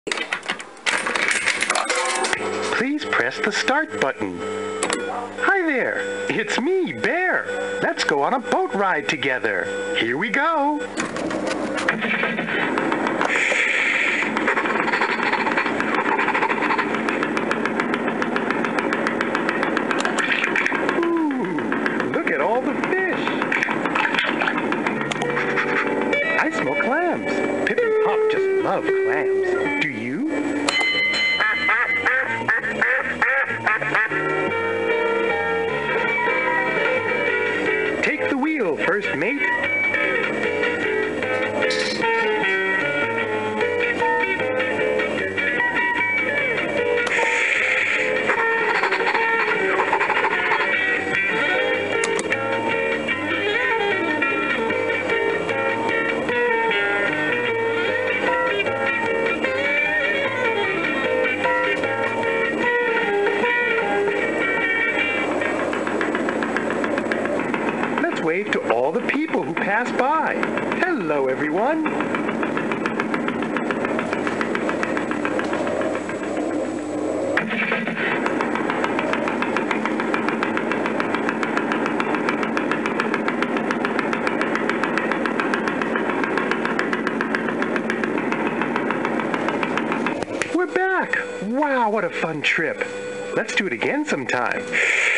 Please press the start button. Hi there, it's me, Bear. Let's go on a boat ride together. Here we go. Ooh, look at all the fish. I smell clams. Pip and Pop just love clams. Do you? Take the wheel, first mate. Wave to all the people who pass by. Hello, everyone. We're back. Wow, what a fun trip. Let's do it again sometime.